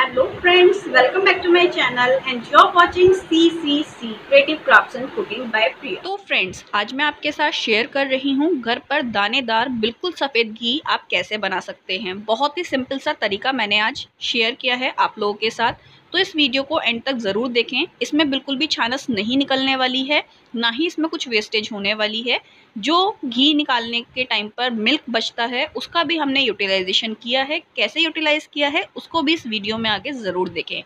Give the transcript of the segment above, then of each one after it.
Hello friends, welcome back to my channel and you're watching CCC Creative Crafts and Cooking by Priya। तो friends, आज मैं आपके साथ share कर रही हूँ घर पर दानेदार बिल्कुल सफ़ेद घी आप कैसे बना सकते हैं। बहुत ही सिंपल सा तरीका मैंने आज शेयर किया है आप लोगों के साथ, तो इस वीडियो को एंड तक ज़रूर देखें। इसमें बिल्कुल भी छानस नहीं निकलने वाली है, ना ही इसमें कुछ वेस्टेज होने वाली है। जो घी निकालने के टाइम पर मिल्क बचता है उसका भी हमने यूटिलाइजेशन किया है। कैसे यूटिलाइज किया है उसको भी इस वीडियो में आगे ज़रूर देखें।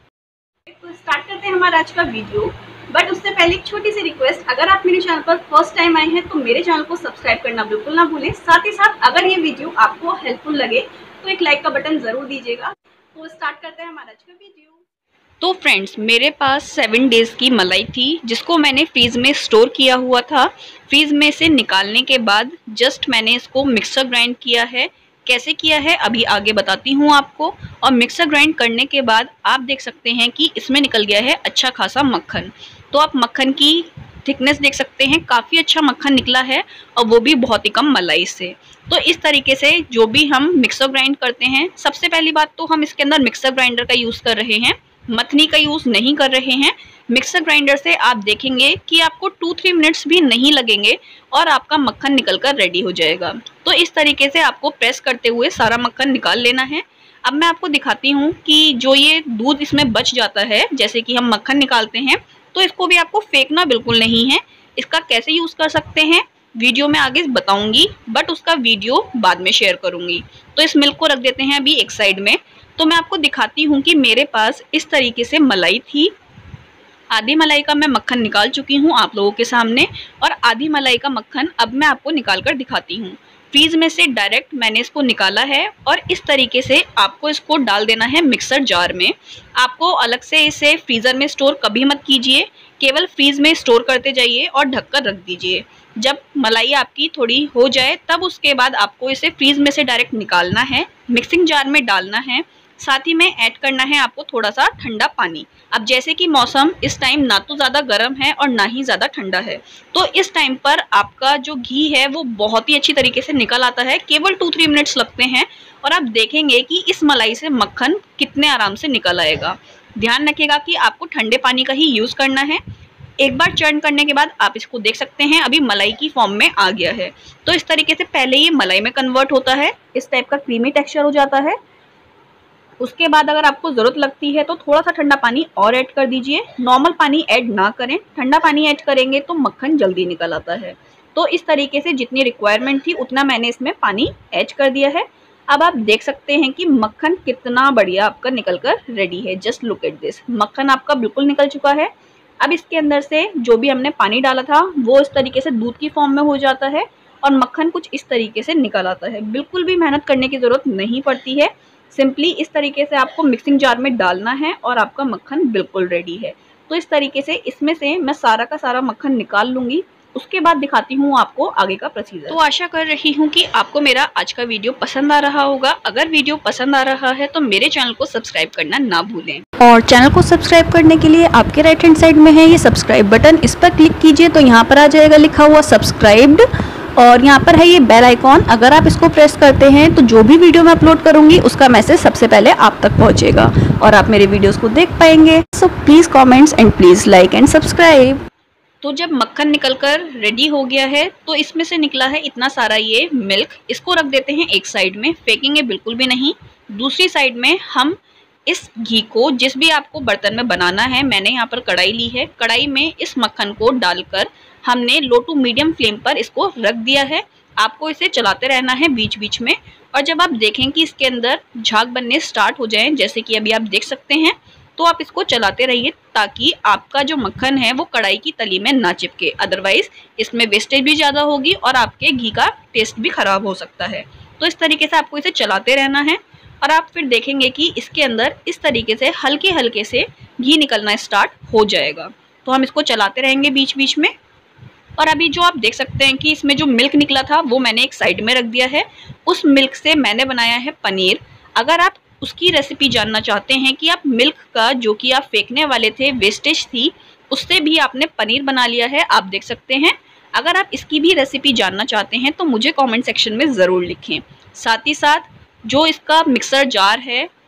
तो स्टार्ट करते हैं हमारा आज का वीडियो, बट उससे पहले एक छोटी सी रिक्वेस्ट, अगर आप मेरे चैनल पर फर्स्ट टाइम आए हैं तो मेरे चैनल को सब्सक्राइब करना बिल्कुल ना भूलें। साथ ही साथ अगर ये वीडियो आपको हेल्पफुल लगे तो एक लाइक का बटन ज़रूर दीजिएगा। तो स्टार्ट करते हैं हमारा आज का वीडियो। तो फ्रेंड्स, मेरे पास 7 डेज़ की मलाई थी जिसको मैंने फ्रीज़ में स्टोर किया हुआ था। फ्रीज़ में से निकालने के बाद जस्ट मैंने इसको मिक्सर ग्राइंड किया है। कैसे किया है अभी आगे बताती हूँ आपको। और मिक्सर ग्राइंड करने के बाद आप देख सकते हैं कि इसमें निकल गया है अच्छा खासा मक्खन। तो आप मक्खन की थिकनेस देख सकते हैं, काफ़ी अच्छा मक्खन निकला है और वो भी बहुत ही कम मलाई से। तो इस तरीके से जो भी हम मिक्सर ग्राइंड करते हैं, सबसे पहली बात तो हम इसके अंदर मिक्सर ग्राइंडर का यूज़ कर रहे हैं, मथनी का यूज़ नहीं कर रहे हैं। मिक्सर ग्राइंडर से आप देखेंगे कि आपको 2-3 मिनट्स भी नहीं लगेंगे और आपका मक्खन निकलकर रेडी हो जाएगा। तो इस तरीके से आपको प्रेस करते हुए सारा मक्खन निकाल लेना है। अब मैं आपको दिखाती हूँ कि जो ये दूध इसमें बच जाता है, जैसे कि हम मक्खन निकालते हैं, तो इसको भी आपको फेंकना बिल्कुल नहीं है। इसका कैसे यूज़ कर सकते हैं वीडियो में आगे बताऊंगी, बट उसका वीडियो बाद में शेयर करूंगी। तो इस मिल्क को रख देते हैं अभी एक साइड में। तो मैं आपको दिखाती हूँ कि मेरे पास इस तरीके से मलाई थी। आधी मलाई का मैं मक्खन निकाल चुकी हूँ आप लोगों के सामने, और आधी मलाई का मक्खन अब मैं आपको निकाल कर दिखाती हूँ। फ्रीज में से डायरेक्ट मैंने इसको निकाला है और इस तरीके से आपको इसको डाल देना है मिक्सर जार में। आपको अलग से इसे फ्रीज़र में स्टोर कभी मत कीजिए, केवल फ्रीज में स्टोर करते जाइए और ढककर रख दीजिए। जब मलाई आपकी थोड़ी हो जाए तब उसके बाद आपको इसे फ्रीज में से डायरेक्ट निकालना है, मिक्सिंग जार में डालना है। साथ ही में ऐड करना है आपको थोड़ा सा ठंडा पानी। अब जैसे कि मौसम इस टाइम ना तो ज़्यादा गर्म है और ना ही ज़्यादा ठंडा है, तो इस टाइम पर आपका जो घी है वो बहुत ही अच्छी तरीके से निकल आता है। केवल 2-3 मिनट्स लगते हैं और आप देखेंगे कि इस मलाई से मक्खन कितने आराम से निकल आएगा। ध्यान रखिएगा कि आपको ठंडे पानी का ही यूज़ करना है। एक बार चर्न करने के बाद आप इसको देख सकते हैं अभी मलाई की फॉर्म में आ गया है। तो इस तरीके से पहले ये मलाई में कन्वर्ट होता है, इस टाइप का क्रीमी टेक्स्चर हो जाता है। उसके बाद अगर आपको ज़रूरत लगती है तो थोड़ा सा ठंडा पानी और ऐड कर दीजिए। नॉर्मल पानी ऐड ना करें, ठंडा पानी ऐड करेंगे तो मक्खन जल्दी निकल आता है। तो इस तरीके से जितनी रिक्वायरमेंट थी उतना मैंने इसमें पानी ऐड कर दिया है। अब आप देख सकते हैं कि मक्खन कितना बढ़िया आपका निकल कर रेडी है। जस्ट लुक एट दिस, मक्खन आपका बिल्कुल निकल चुका है। अब इसके अंदर से जो भी हमने पानी डाला था वो इस तरीके से दूध की फॉर्म में हो जाता है और मक्खन कुछ इस तरीके से निकल आता है। बिल्कुल भी मेहनत करने की ज़रूरत नहीं पड़ती है, सिंपली इस तरीके से आपको मिक्सिंग जार में डालना है और आपका मक्खन बिल्कुल रेडी है। तो इस तरीके से इसमें से मैं सारा का सारा मक्खन निकाल लूँगी, उसके बाद दिखाती हूँ आपको आगे का प्रोसीजर। तो आशा कर रही हूँ कि आपको मेरा आज का वीडियो पसंद आ रहा होगा। अगर वीडियो पसंद आ रहा है तो मेरे चैनल को सब्सक्राइब करना ना भूलें। और चैनल को सब्सक्राइब करने के लिए आपके राइट हैंड साइड में है ये सब्सक्राइब बटन, इस पर क्लिक कीजिए तो यहाँ पर आ जाएगा लिखा हुआ सब्सक्राइब्ड, और यहाँ पर है ये बेल आइकॉन। अगर आप इसको प्रेस करते हैं तो जो भी वीडियो मैं अपलोड करूँगी उसका मैसेज सबसे पहले आप तक पहुँचेगा और आप मेरे वीडियोस को देख पाएंगे। So please comments and please like and subscribe. तो जब मक्खन निकलकर रेडी हो गया है तो इसमें से निकला है इतना सारा ये मिल्क, इसको रख देते हैं एक साइड में, फेंकेंगे बिल्कुल भी नहीं। दूसरी साइड में हम इस घी को, जिस भी आपको बर्तन में बनाना है, मैंने यहाँ पर कढ़ाई ली है, कढ़ाई में इस मक्खन को डालकर हमने लो टू मीडियम फ्लेम पर इसको रख दिया है। आपको इसे चलाते रहना है बीच बीच में, और जब आप देखें कि इसके अंदर झाग बनने स्टार्ट हो जाएं, जैसे कि अभी आप देख सकते हैं, तो आप इसको चलाते रहिए ताकि आपका जो मक्खन है वो कढ़ाई की तली में ना चिपके। अदरवाइज इसमें वेस्टेज भी ज़्यादा होगी और आपके घी का टेस्ट भी ख़राब हो सकता है। तो इस तरीके से आपको इसे चलाते रहना है और आप फिर देखेंगे कि इसके अंदर इस तरीके से हल्के हल्के से घी निकलना स्टार्ट हो जाएगा। तो हम इसको चलाते रहेंगे बीच बीच में। और अभी जो आप देख सकते हैं कि इसमें जो मिल्क निकला था वो मैंने एक साइड में रख दिया है। उस मिल्क से मैंने बनाया है पनीर। अगर आप उसकी रेसिपी जानना चाहते हैं कि आप मिल्क का जो कि आप फेंकने वाले थे, वेस्टेज थी, उससे भी आपने पनीर बना लिया है, आप देख सकते हैं। अगर आप इसकी भी रेसिपी जानना चाहते हैं तो मुझे कमेंट सेक्शन में ज़रूर लिखें। साथ ही साथ जो इसका मिक्सर जार है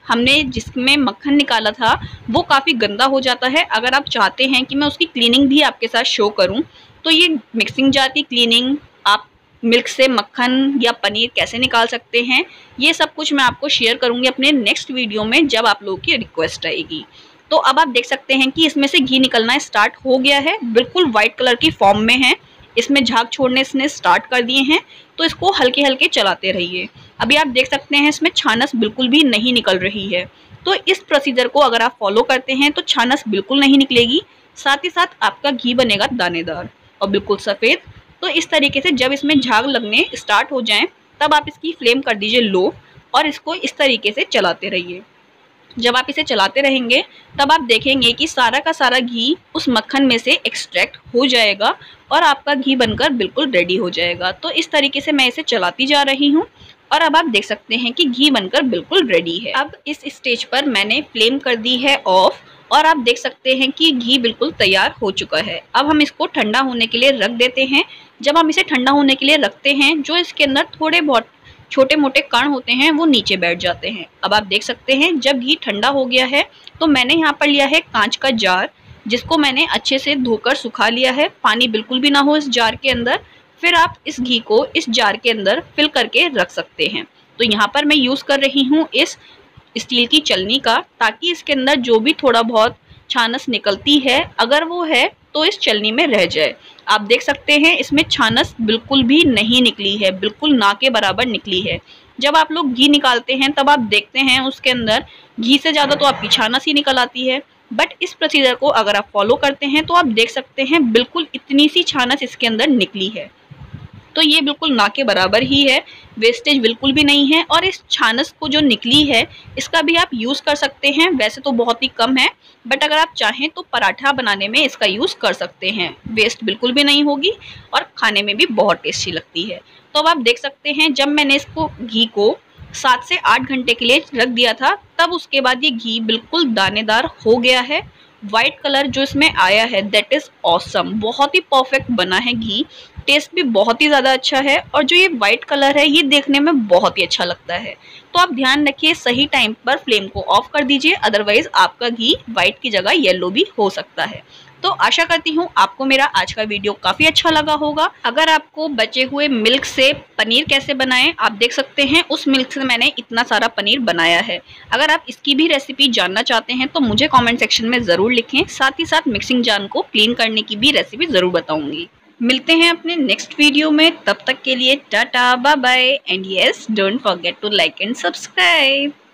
हमने जिसमें मक्खन निकाला था वो काफ़ी गंदा हो जाता है। अगर आप चाहते हैं कि मैं उसकी क्लीनिंग भी आपके साथ शो करूं, तो ये मिक्सिंग जार की क्लीनिंग, आप मिल्क से मक्खन या पनीर कैसे निकाल सकते हैं, ये सब कुछ मैं आपको शेयर करूंगी अपने नेक्स्ट वीडियो में जब आप लोगों की रिक्वेस्ट आएगी। तो अब आप देख सकते हैं कि इसमें से घी निकलना स्टार्ट हो गया है, बिल्कुल वाइट कलर की फॉर्म में है। इसमें झाग छोड़ने इसने स्टार्ट कर दिए हैं, तो इसको हल्के हल्के चलाते रहिए। अभी आप देख सकते हैं इसमें छानस बिल्कुल भी नहीं निकल रही है। तो इस प्रोसीजर को अगर आप फॉलो करते हैं तो छानस बिल्कुल नहीं निकलेगी, साथ ही साथ आपका घी बनेगा दानेदार और बिल्कुल सफ़ेद। तो इस तरीके से जब इसमें झाग लगने स्टार्ट हो जाएं, तब आप इसकी फ्लेम कर दीजिए लो और इसको इस तरीके से चलाते रहिए। जब आप इसे चलाते रहेंगे तब आप देखेंगे कि सारा का सारा घी उस मक्खन में से एक्सट्रैक्ट हो जाएगा और आपका घी बनकर बिल्कुल रेडी हो जाएगा। तो इस तरीके से मैं इसे चलाती जा रही हूँ और अब आप देख सकते हैं कि घी बनकर बिल्कुल रेडी है। अब इस स्टेज पर मैंने फ्लेम कर दी है ऑफ और आप देख सकते हैं कि घी बिल्कुल तैयार हो चुका है। अब हम इसको ठंडा होने के लिए रख देते हैं। जब हम इसे ठंडा होने के लिए रखते हैं, जो इसके अंदर थोड़े बहुत छोटे मोटे कण होते हैं वो नीचे बैठ जाते हैं। अब आप देख सकते हैं जब घी ठंडा हो गया है तो मैंने यहाँ पर लिया है कांच का जार, जिसको मैंने अच्छे से धोकर सुखा लिया है, पानी बिल्कुल भी ना हो इस जार के अंदर। फिर आप इस घी को इस जार के अंदर फिल करके रख सकते हैं। तो यहाँ पर मैं यूज़ कर रही हूँ इस स्टील की चलनी का, ताकि इसके अंदर जो भी थोड़ा बहुत छानस निकलती है अगर वो है तो इस चलनी में रह जाए। आप देख सकते हैं इसमें छानस बिल्कुल भी नहीं निकली है, बिल्कुल ना के बराबर निकली है। जब आप लोग घी निकालते हैं तब आप देखते हैं उसके अंदर घी से ज़्यादा तो आपकी छानस ही निकल आती है, बट इस प्रोसीजर को अगर आप फॉलो करते हैं तो आप देख सकते हैं बिल्कुल इतनी सी छानस इसके अंदर निकली है। तो ये बिल्कुल ना के बराबर ही है, वेस्टेज बिल्कुल भी नहीं है। और इस छानस को जो निकली है इसका भी आप यूज़ कर सकते हैं, वैसे तो बहुत ही कम है, बट अगर आप चाहें तो पराठा बनाने में इसका यूज़ कर सकते हैं। वेस्ट बिल्कुल भी नहीं होगी और खाने में भी बहुत टेस्टी लगती है। तो अब आप देख सकते हैं जब मैंने इसको घी को 7 से 8 घंटे के लिए रख दिया था, तब उसके बाद ये घी बिल्कुल दानेदार हो गया है। वाइट कलर जो इसमें आया है दैट इज़ ऑसम, बहुत ही परफेक्ट बना है घी, टेस्ट भी बहुत ही ज़्यादा अच्छा है और जो ये वाइट कलर है ये देखने में बहुत ही अच्छा लगता है। तो आप ध्यान रखिए सही टाइम पर फ्लेम को ऑफ कर दीजिए, अदरवाइज आपका घी वाइट की जगह येलो भी हो सकता है। तो आशा करती हूँ आपको मेरा आज का वीडियो काफ़ी अच्छा लगा होगा। अगर आपको बचे हुए मिल्क से पनीर कैसे बनाएं, आप देख सकते हैं उस मिल्क से मैंने इतना सारा पनीर बनाया है। अगर आप इसकी भी रेसिपी जानना चाहते हैं तो मुझे कमेंट सेक्शन में ज़रूर लिखें, साथ ही साथ मिक्सिंग जार को क्लीन करने की भी रेसिपी ज़रूर बताऊँगी। मिलते हैं अपने नेक्स्ट वीडियो में, तब तक के लिए tata bye bye and yes don't forget to like and subscribe.